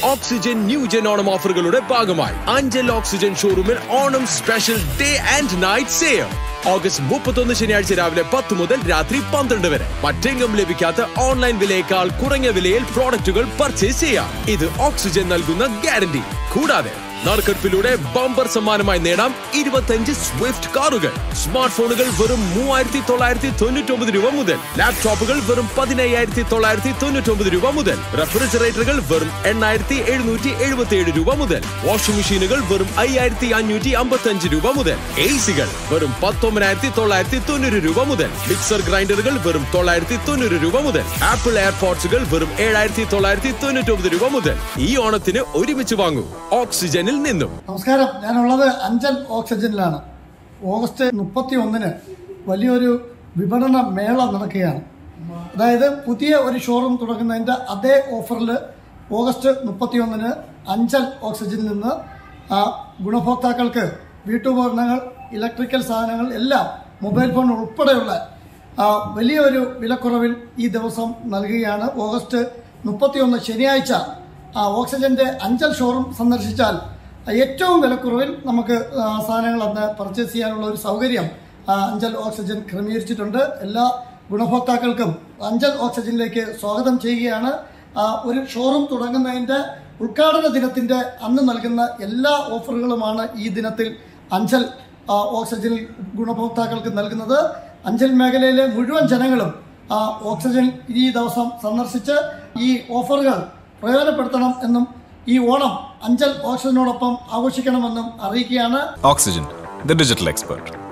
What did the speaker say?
Oxygen new gen Onam ഓഫറുകളുടെ ഭാഗമായി Anchal Oxygen ഷോറൂമിൽ Onam special day and night sale. August 31 ശനിയാഴ്ച രാവിലെ 10 മുതൽ രാത്രി 12 വരെ. മറ്റെങ്ങും ലഭിക്കാത്ത ഓൺലൈൻ വിലയേക്കാൾ കുറഞ്ഞ വിലയിൽ പ്രോഡക്റ്റുകൾ പർച്ചേസ് ചെയ്യാം. ഇത് ഓക്സിജൻ നൽകുന്ന ഗ്യാരണ്ടി. കൂടാതെ നറുക്കെടുപ്പിലൂടെ ബമ്പർ സമ്മാനമായി നേടാം 25 സ്വിഫ്റ്റ് കാറുകൾ. സ്മാർട്ട് ഫോണുകൾ വെറും 3999 രൂപ മുതൽ, ലാപ്ടോപ്പുകൾ വെറും 15999 രൂപ മുതൽ, റെഫ്രിജറേറ്ററുകൾ വെറും 8777 രൂപ മുതൽ, വാഷിംഗ് മെഷീനുകൾ വെറും 5555 രൂപ മുതൽ, എസികൾ വെറും 19990 രൂപ മുതൽ, മിക്സർ ഗ്രൈൻഡറുകൾ വെറും 990 രൂപ മുതൽ, ആപ്പിൾ എയർപോഡ്സുകൾ വെറും 7999 രൂപ മുതൽ. ഈ ഓണത്തിന് ഒരുമിച്ച് വാങ്ങൂ ഓക്സിജനിൽ നിന്നും. നമസ്കാരം, ഞാനുള്ളത് അഞ്ചൽ ഓക്സിജനിലാണ്. ഓഗസ്റ്റ് 31 വലിയൊരു വിപണന മേള നടക്കുകയാണ്. അതായത് പുതിയ ഒരു ഷോറൂം തുടങ്ങുന്നതിൻ്റെ അതേ ഓഫറിൽ ഓഗസ്റ്റ് 31 അഞ്ചൽ ഓക്സിജനിൽ നിന്ന് ഗുണഭോക്താക്കൾക്ക് വീട്ടുപകരണങ്ങൾ, ഇലക്ട്രിക്കൽ സാധനങ്ങൾ എല്ലാം, മൊബൈൽ ഫോൺ ഉൾപ്പെടെയുള്ള വലിയൊരു വിലക്കുറവിൽ ഈ ദിവസം നൽകുകയാണ്. ഓഗസ്റ്റ് 31 ശനിയാഴ്ച ഓക്സിജന്റെ അഞ്ചൽ ഷോറൂം സന്ദർശിച്ചാൽ ഏറ്റവും വിലക്കുറവിൽ നമുക്ക് സാധനങ്ങൾ അന്ന് പർച്ചേസ് ചെയ്യാനുള്ള ഒരു സൗകര്യം അഞ്ചൽ ഓക്സിജൻ ക്രമീകരിച്ചിട്ടുണ്ട്. എല്ലാ ഗുണഭോക്താക്കൾക്കും അഞ്ചൽ ഓക്സിജനിലേക്ക് സ്വാഗതം ചെയ്യുകയാണ്. ഒരു ഷോറൂം തുടങ്ങുന്നതിൻ്റെ ഉദ്ഘാടന ദിനത്തിൻ്റെ അന്ന് നൽകുന്ന എല്ലാ ഓഫറുകളുമാണ് ഈ ദിനത്തിൽ അഞ്ചൽ ഓക്സിജനിൽ ഗുണഭോക്താക്കൾക്ക് നൽകുന്നത്. അഞ്ചൽ മേഖലയിലെ മുഴുവൻ ജനങ്ങളും ഓക്സിജൻ ഈ ദിവസം സന്ദർശിച്ച് ഈ ഓഫറുകൾ പ്രയോജനപ്പെടുത്തണം എന്നും ഈ ഓണം അഞ്ചൽ ഓക്സിജനോടൊപ്പം ആഘോഷിക്കണമെന്നും അറിയിക്കുകയാണ്. Oxygen, the digital expert.